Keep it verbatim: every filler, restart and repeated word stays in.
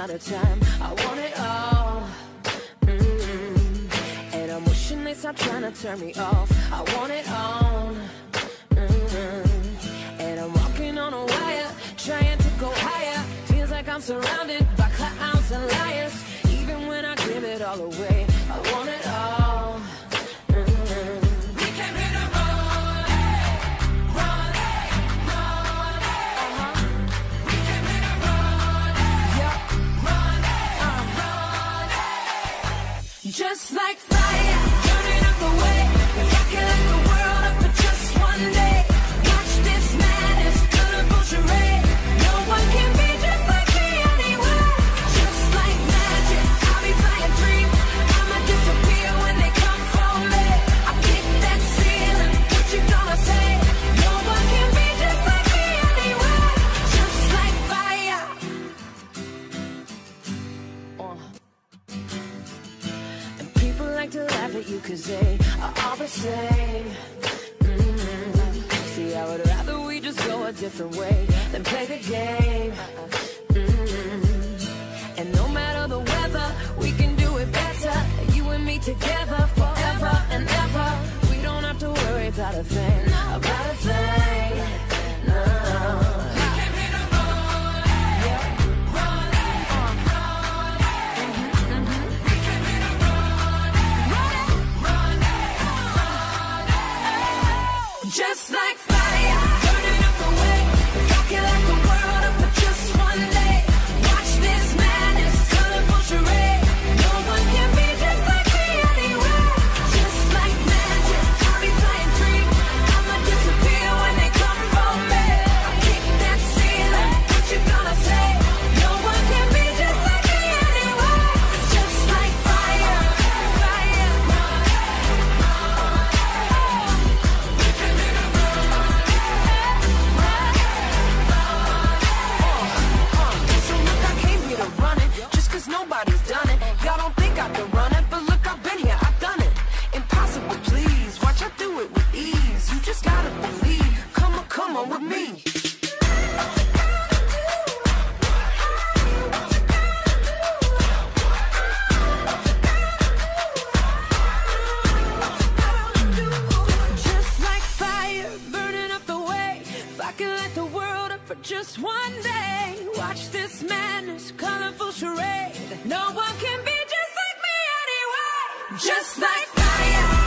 out of time. I want it all. Mm-hmm. And I'm wishing they stop trying to turn me off. I want it all. Mm-hmm. And I'm walking on a wire, trying to go higher. Feels like I'm surrounded by clowns and liars. Even when I give it all away, I want it all. Mm-hmm. We came here to run, run, run. Uh-huh. We came here to run, yeah, run, uh, run. Just like fire, burning up the way. If I can light the world up for just one day, watch this madness, colorful charade. No one can be just like me anywhere. Just like magic, I'll be flying free. I'ma disappear when they come for me. I kick that ceiling, what you gonna say? No one can be just like me anywhere. Just like fire. Uh. And people like to laugh at you cause they are all the same. Mm-hmm. See, I would rather we just go a different way than play the game. Mm-hmm. And no matter the weather, we can do it better. You and me together forever and ever. We don't have to worry about a thing, about a thing. No. We came here to run, yeah, run, run, run. We came here to run, run, run, run. Just like fire, burning up the way. If I can light the world up for just one day, watch this madness, colorful charade. No one can be just like me anywhere. Just like magic, I'll be flying free. I'ma disappear when they come for me. I kick that ceiling, what you gonna say? No one can be just like me anywhere. Just like fire, fire. We came here to run, so look, I came here to run it, just cause nobody's done it. Y'all don't think I can run it, but look, I've been here, I've done it. Impossible, please, watch I do it with ease. You just gotta believe, come on, come on with me. Just like fire, burning up the way. If I can light the world up for just one day, watch this madness, colorful charade. No one can be just like me anyway. Just like fire.